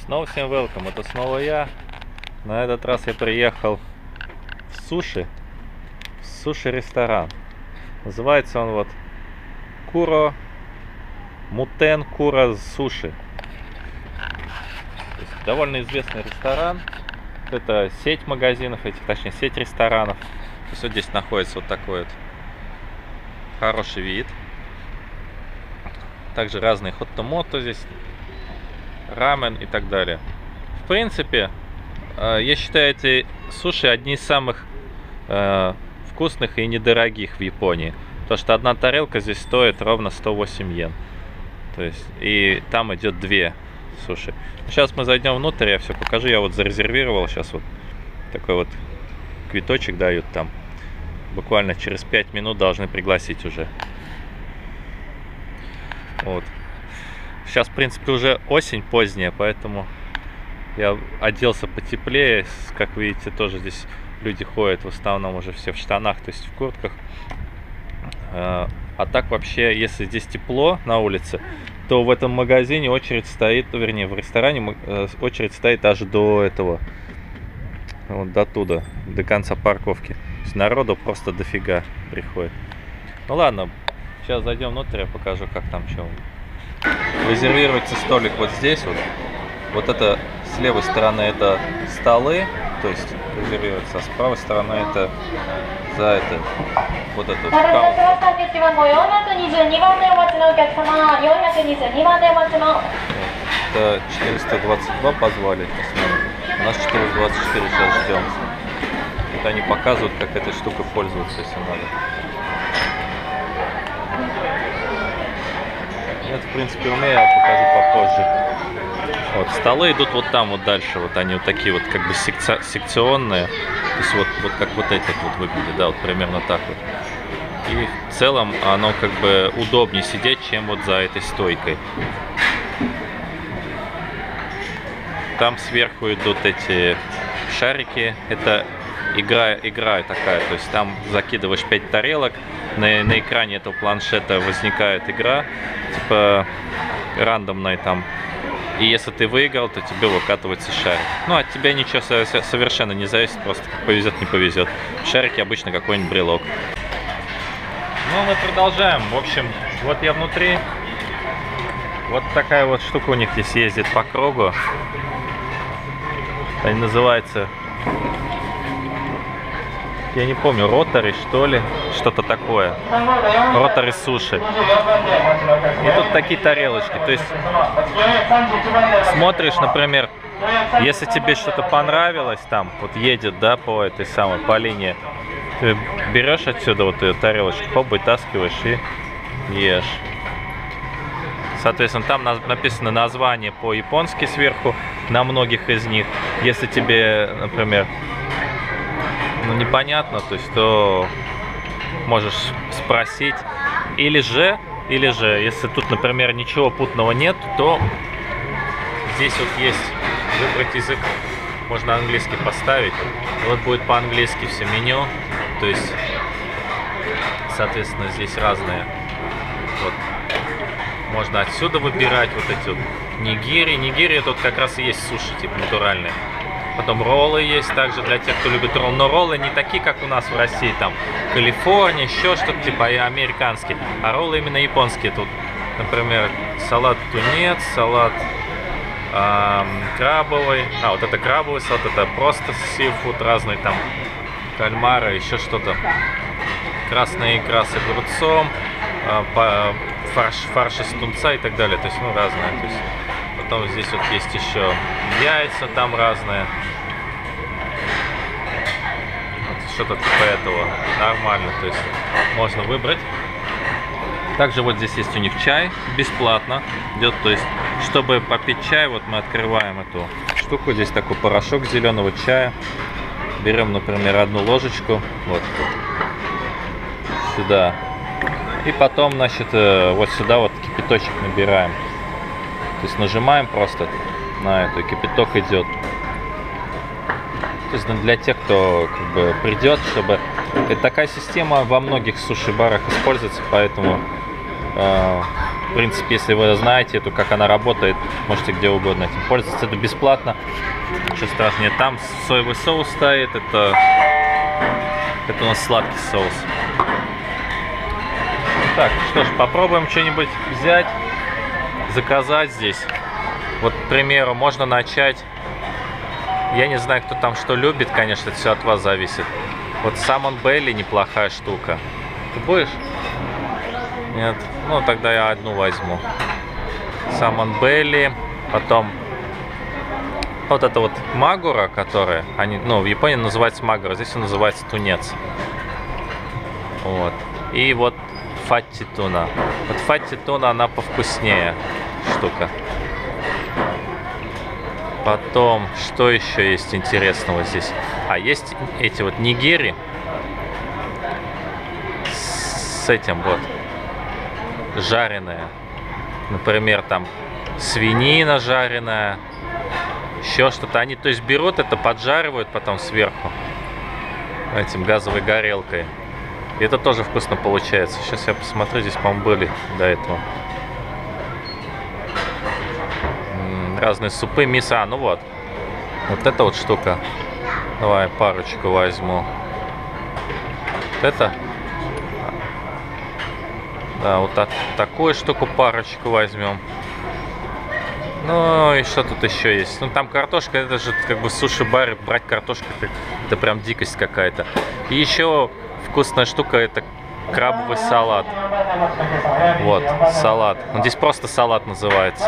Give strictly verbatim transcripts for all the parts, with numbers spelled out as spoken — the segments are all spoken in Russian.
Снова всем welcome, это снова я. На этот раз я приехал в суши, в суши-ресторан. Называется он вот Куро Мутен Куро Суши. То есть довольно известный ресторан. Это сеть магазинов, этих, точнее сеть ресторанов. То есть вот здесь находится вот такой вот хороший вид. Также разные хот-то-мото здесь, рамен и так далее. В принципе, я считаю эти суши одни из самых э, вкусных и недорогих в Японии. Потому что одна тарелка здесь стоит ровно сто восемь йен. То есть, и там идет две суши. Сейчас мы зайдем внутрь, я все покажу. Я вот зарезервировал. Сейчас вот такой вот квиточек дают там. Буквально через пять минут должны пригласить уже. Вот. Сейчас, в принципе, уже осень поздняя, поэтому я оделся потеплее. Как видите, тоже здесь люди ходят в основном уже все в штанах, то есть в куртках. А так вообще, если здесь тепло на улице, то в этом магазине очередь стоит, вернее, в ресторане очередь стоит аж до этого, вот до туда, до конца парковки. То есть народу просто дофига приходит. Ну ладно, сейчас зайдем внутрь, я покажу, как там что. Резервируется столик вот здесь вот. Вот это с левой стороны это столы, то есть резервируется, а с правой стороны это за это вот это вот каунтер. Это четыреста двадцать два позвали, у нас четыреста двадцать четыре, сейчас ждем. Вот они показывают, как этой штукой пользоваться, если надо. Это, в принципе, умею, я покажу попозже. Вот, столы идут вот там, вот дальше. Вот они вот такие вот, как бы секци... секционные. То есть вот, вот как вот эти вот выглядят, да, вот примерно так вот. И в целом оно как бы удобнее сидеть, чем вот за этой стойкой. Там сверху идут эти шарики. Это игра, игра такая, то есть там закидываешь пять тарелок. На, на экране этого планшета возникает игра, типа рандомная там. И если ты выиграл, то тебе выкатывается шарик. Ну, от тебя ничего совершенно не зависит, просто повезет, не повезет. В шарике обычно какой-нибудь брелок. Ну, мы продолжаем. В общем, вот я внутри. Вот такая вот штука у них здесь ездит по кругу. Они называются... Я не помню, ротари, что ли, что-то такое. Ротари суши. И тут такие тарелочки. То есть смотришь, например, если тебе что-то понравилось, там вот едет, да, по этой самой, по линии, ты берешь отсюда вот эту тарелочку, хоп, вытаскиваешь и ешь. Соответственно, там написано название по-японски сверху на многих из них. Если тебе, например, ну, непонятно, то есть, то можешь спросить. Или же, или же, если тут, например, ничего путного нет, то здесь вот есть выбрать язык, можно английский поставить. Вот будет по-английски все меню, то есть, соответственно, здесь разные. Вот. Можно отсюда выбирать вот эти вот нигири. Нигири тут как раз и есть суши, типа натуральные. Потом роллы есть также для тех, кто любит роллы. Но роллы не такие, как у нас в России, там, Калифорния, еще что-то типа американские. А роллы именно японские. Тут, например, салат тунец, салат эм, крабовый. А, вот это крабовый салат, это просто сифуд, разные там кальмары, еще что-то. Красная икра с огурцом, э, по, фарш, фарш из тунца и так далее. То есть, ну, разное. То есть, потом здесь вот есть еще яйца там разные. Вот что-то типа этого. Нормально, то есть можно выбрать. Также вот здесь есть у них чай бесплатно идет. То есть, чтобы попить чай, вот мы открываем эту штуку. Здесь такой порошок зеленого чая. Берем, например, одну ложечку. Вот. Сюда. И потом, значит, вот сюда вот кипяточек набираем. То есть нажимаем просто на эту, и кипяток идет. То есть для тех, кто как бы придет, чтобы... Это такая система во многих суши-барах используется, поэтому э, В принципе, если вы знаете эту, как она работает, можете где угодно этим пользоваться. Это бесплатно. Ничего страшного нет. Там соевый соус стоит. Это, это у нас сладкий соус. Так, что ж, попробуем что-нибудь взять, заказать здесь. Вот, к примеру, можно начать. Я не знаю, кто там что любит, конечно, это все от вас зависит. Вот Salmon Belly неплохая штука. Ты будешь? Нет? Ну, тогда я одну возьму. Salmon Belly. Потом вот это вот магура, которая, они, ну, в Японии называется магура, здесь он называется тунец. Вот. И вот фатти туна. Вот фатти туна, она повкуснее штука. Потом, что еще есть интересного здесь? А, есть эти вот нигири с этим вот жареные. Например, там свинина жареная, еще что-то. Они, то есть, берут это, поджаривают потом сверху этим газовой горелкой. И это тоже вкусно получается. Сейчас я посмотрю, здесь, по-моему, были до этого. Разные супы, мисо. А, ну вот. Вот эта вот штука. Давай парочку возьму. Вот это. Да, вот так, такую штуку парочку возьмем. Ну и что тут еще есть? Ну там картошка, это же как бы в суши-баре брать картошку, это, это прям дикость какая-то. И еще вкусная штука, это крабовый салат. Вот, салат. Ну, здесь просто салат называется.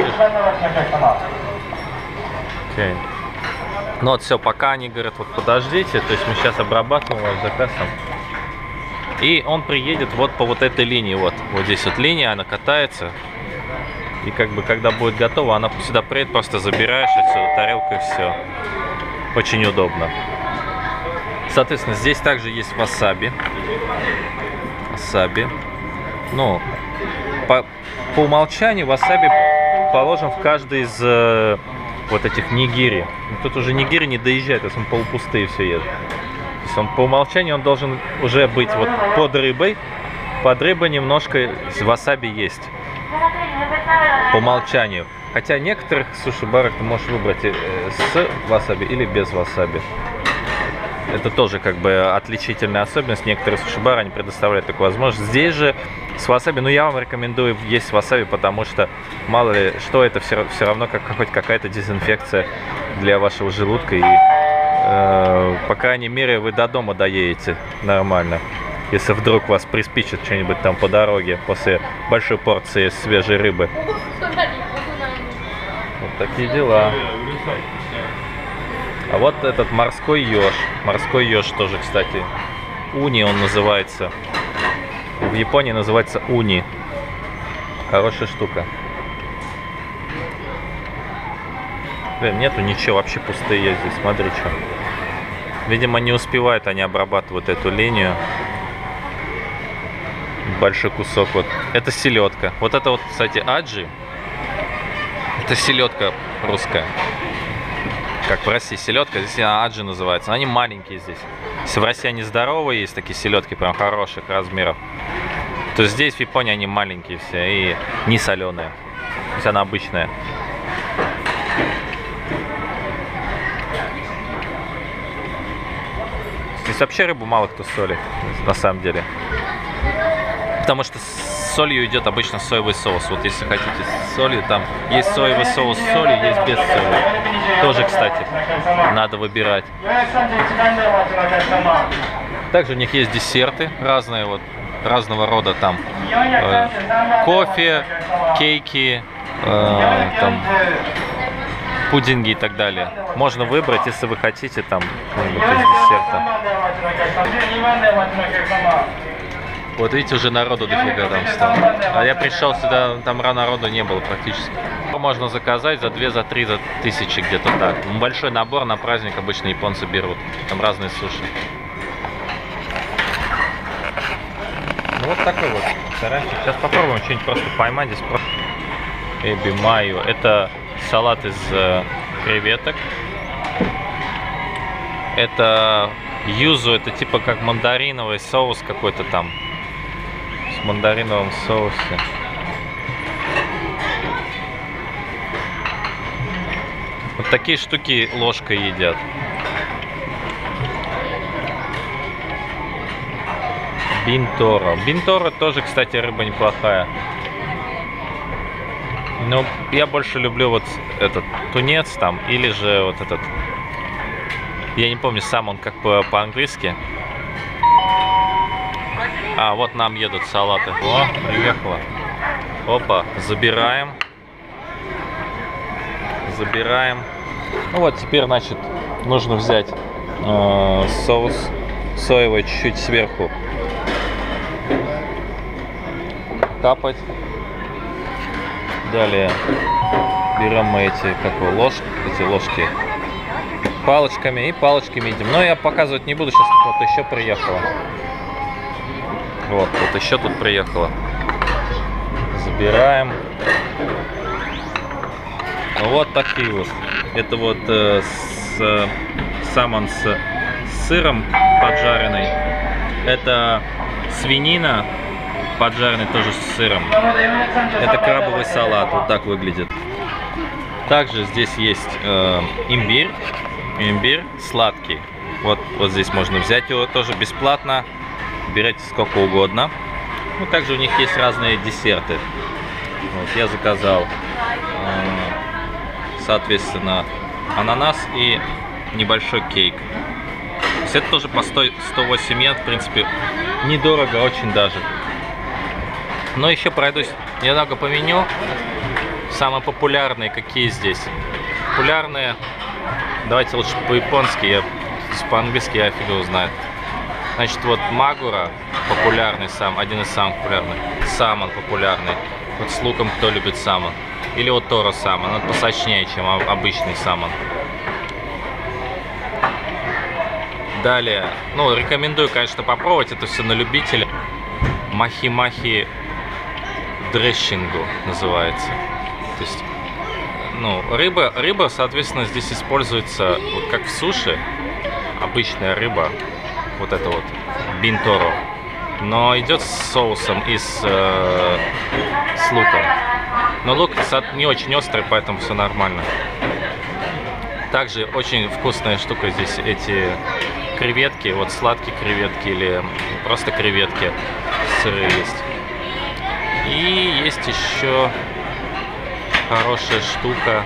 Окей. Ну вот все, пока они говорят, вот подождите, то есть мы сейчас обрабатываем ваш заказ. И он приедет вот по вот этой линии, вот. Вот здесь вот линия, она катается. И как бы, когда будет готово, она сюда приедет, просто забираешь отсюда тарелку и все. Очень удобно. Соответственно, здесь также есть васаби. Васаби. Ну, по, по умолчанию васаби положим в каждый из э, вот этих нигири. Тут уже нигири не доезжает, то есть он полупустые все едет. То есть он по умолчанию он должен уже быть вот под рыбой. Под рыбой немножко васаби есть. По умолчанию. Хотя некоторых суши-барах ты можешь выбрать с васаби или без васаби. Это тоже как бы отличительная особенность. Некоторые суши-бары они предоставляют такую возможность. Здесь же с васаби, ну я вам рекомендую есть васаби, потому что мало ли что, это все, все равно как хоть какая-то дезинфекция для вашего желудка. И э, по крайней мере вы до дома доедете нормально. Если вдруг вас приспичит что-нибудь там по дороге после большой порции свежей рыбы. Вот такие дела. А вот этот морской еж. Морской еж тоже, кстати, уни он называется. В Японии называется уни. Хорошая штука. Блин, нету ничего, вообще пустые здесь. Смотри, что. Видимо, не успевают они обрабатывать эту линию. Большой кусок вот. Это селедка. Вот это вот, кстати, аджи. Это селедка русская. Как в России селедка, здесь она аджи называется. Они маленькие здесь. Если в России они здоровые, есть такие селедки прям хороших размеров, то здесь в Японии они маленькие все и не соленые. То есть она обычная. Здесь вообще рыбу мало кто солит, на самом деле. Потому что с солью идет обычно соевый соус. Вот если хотите с солью, там есть соевый соус с солью, есть без соли. Тоже, кстати, надо выбирать. Также у них есть десерты разные, вот разного рода там э, кофе, кейки, э, там, пудинги и так далее. Можно выбрать, если вы хотите, там какой-нибудь из десерта. Вот видите, уже народу дофига там стало. А я пришел сюда, там рано народу не было практически. Можно заказать за две, за три, за тысячи где-то так. Большой набор на праздник обычно японцы берут. Там разные суши. Ну вот такой вот. Стараемся. Сейчас попробуем что-нибудь просто поймать. Здесь просто эби майо. Это салат из э, креветок. Это юзу, это типа как мандариновый соус какой-то там. В мандариновом соусе. Вот такие штуки ложкой едят. Бинторо. Бинторо тоже, кстати, рыба неплохая. Но я больше люблю вот этот тунец там, или же вот этот. Я не помню сам он как по-английски. А, вот нам едут салаты. О, приехала. Опа, забираем. Забираем. Ну вот, теперь, значит, нужно взять э, соус соевый чуть-чуть сверху. Капать. Далее берем мы эти, как его, ложки, эти ложки палочками и палочками едим. Но я показывать не буду, сейчас вот еще приехала. Вот, вот еще тут приехала. Забираем. Ну, вот такие вот. Это вот э, с, э, самон с, с сыром поджаренный. Это свинина поджаренный тоже с сыром. Это крабовый салат. Вот так выглядит. Также здесь есть э, имбирь. Имбирь сладкий. Вот, вот здесь можно взять его тоже бесплатно. Берите сколько угодно. Ну, также у них есть разные десерты. Вот, я заказал, э, соответственно, ананас и небольшой кейк. То есть это тоже по сто восемь йен, в принципе, недорого, очень даже. Но еще пройдусь немного по меню. Самые популярные какие здесь? Популярные, давайте лучше по-японски, я по-английски я фиг его знает. Значит, вот магура популярный сам, один из самых популярных. Самон популярный. Вот с луком, кто любит самон. Или вот торо самон, он посочнее, чем обычный самон. Далее, ну, рекомендую, конечно, попробовать, это все на любителя. Махи-махи дрессингу называется. То есть, ну, рыба, рыба, соответственно, здесь используется, вот как в суши, обычная рыба. Вот это вот бинторо, но идет с соусом и с, э, с луком. Но лук не очень острый, поэтому все нормально. Также очень вкусная штука здесь эти креветки, вот сладкие креветки или просто креветки сырые есть. И есть еще хорошая штука.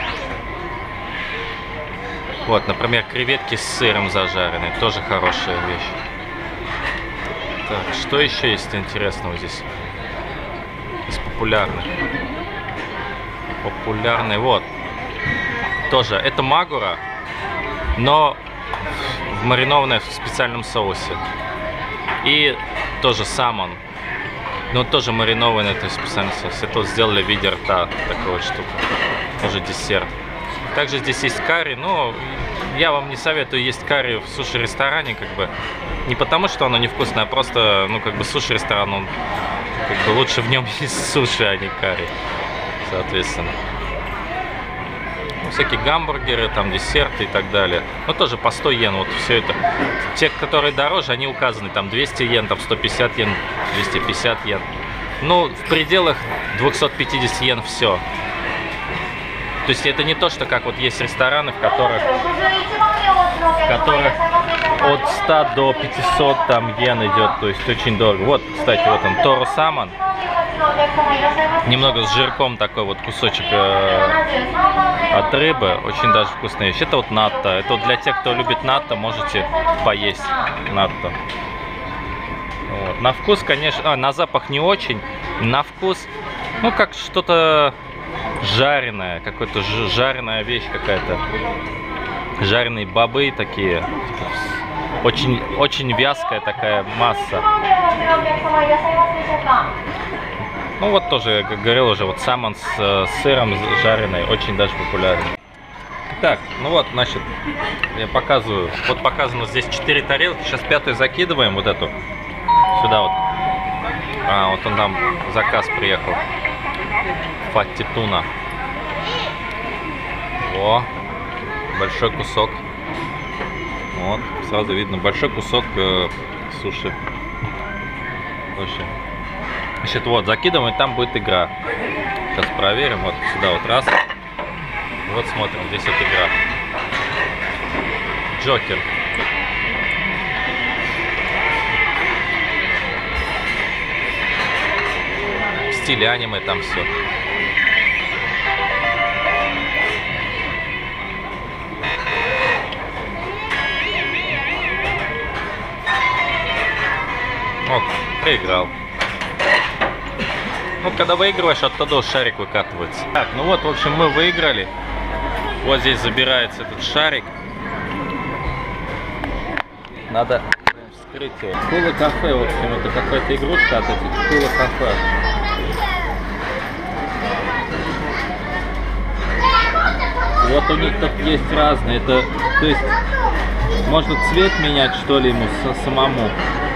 Вот, например, креветки с сыром зажаренные. Тоже хорошая вещь. Так, что еще есть интересного здесь? Из популярных. Популярный, вот. Тоже, это магура, но маринованная в специальном соусе. И тоже самон. Но тоже маринованный, то есть специальный соус. Это вот сделали в виде рта, такая вот штука. Тоже десерт. Также здесь есть карри, но я вам не советую есть карри в суши-ресторане, как бы. Не потому, что оно невкусное, а просто, ну, как бы суши-ресторан, он, как бы, лучше в нем есть суши, а не карри, соответственно. Ну, всякие гамбургеры, там, десерты и так далее. Ну, тоже по сто йен, вот все это. Те, которые дороже, они указаны, там, двести йен, там, сто пятьдесят йен, двести пятьдесят йен. Ну, в пределах двухсот пятидесяти йен все. То есть это не то, что как вот есть рестораны, в которых, в которых от ста до пятисот там йен идет, то есть очень дорого. Вот, кстати, вот он, торо самон. Немного с жирком такой вот кусочек э, от рыбы, очень даже вкусная вещь. Это вот натто, это вот для тех, кто любит натто, можете поесть натто. Вот. На вкус, конечно, а, на запах не очень, на вкус, ну как что-то жареное, какая-то жареная вещь какая-то. Жареные бобы такие. Очень, очень вязкая такая масса. Ну вот тоже, как говорил уже, вот самон с э, сыром жареный, очень даже популярный. Так, ну вот, значит, я показываю. Вот показано здесь четыре тарелки. Сейчас пятую закидываем, вот эту. Сюда вот. А, вот он там заказ приехал. Фатти туна. О, большой кусок. Вот, сразу видно, большой кусок э, суши. Очень. Значит, вот, закидываем, и там будет игра. Сейчас проверим. Вот сюда вот раз. Вот смотрим, здесь вот игра. Джокер. В стиле аниме там все. Вот, проиграл. Ну, когда выигрываешь, оттуда шарик выкатывается. Так, ну вот, в общем, мы выиграли. Вот здесь забирается этот шарик. Надо вскрыть его. Кула кафе, в общем, это какая-то игрушка от этих Кула кафе. Вот у них тут есть разные. Это, то есть, можно цвет менять, что ли, ему самому.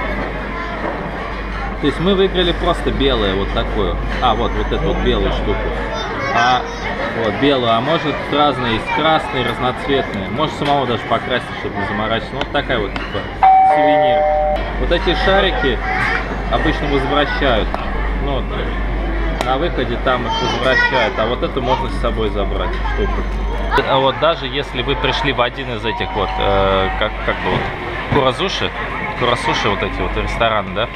То есть мы выиграли просто белое, вот такое. А, вот, вот эту вот белую штуку. А, вот, белую. А может разные, есть красные, разноцветные. Может самого даже покрасить, чтобы не заморачиваться. Ну, вот такая вот, типа, сувенир. Вот эти шарики обычно возвращают. Ну, вот, на выходе там их возвращают. А вот эту можно с собой забрать, штуку. А вот даже если вы пришли в один из этих вот, э, как, как бы вот, куразуши, курасуши, вот эти вот рестораны, да?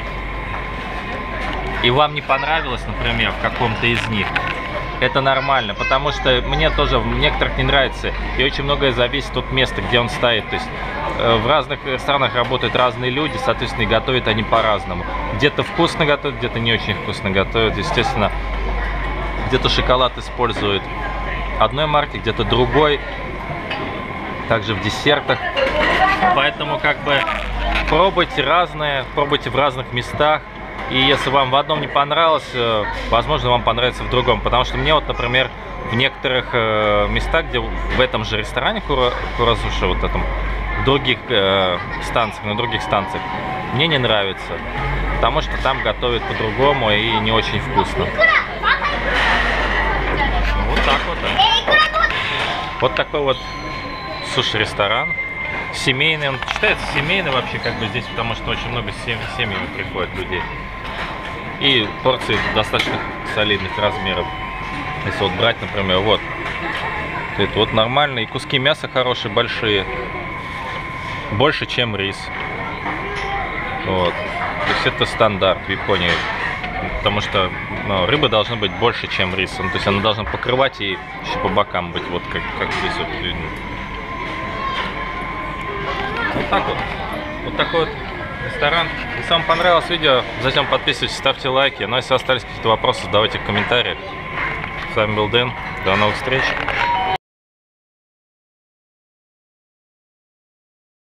И вам не понравилось, например, в каком-то из них, это нормально, потому что мне тоже в некоторых не нравится, и очень многое зависит от места, где он стоит. То есть э, в разных ресторанах работают разные люди, соответственно, и готовят они по-разному. Где-то вкусно готовят, где-то не очень вкусно готовят. Естественно, где-то шоколад используют одной марки, где-то другой, также в десертах. Поэтому как бы пробуйте разное, пробуйте в разных местах. И если вам в одном не понравилось, возможно, вам понравится в другом. Потому что мне вот, например, в некоторых э, местах, где в этом же ресторане Кура, Куразуши, вот этом, в других э, станциях, на других станциях, мне не нравится. Потому что там готовят по-другому и не очень вкусно. Вот так вот, да. Вот такой вот суши-ресторан. Семейный, он считается семейный вообще, как бы здесь, потому что очень много семь, семьями приходят людей. И порции достаточно солидных размеров. Если вот брать, например, вот. Это вот нормально. И куски мяса хорошие, большие. Больше, чем рис. Вот. То есть это стандарт в Японии. Потому что ну, рыба должна быть больше, чем рис. Ну, то есть она должна покрывать и еще по бокам быть. Вот как, как здесь вот видно. Вот так вот. Вот такой вот ресторан. Если вам понравилось видео, затем подписывайтесь, ставьте лайки. Ну а если остались какие-то вопросы, задавайте в комментариях. С вами был Дэн. До новых встреч.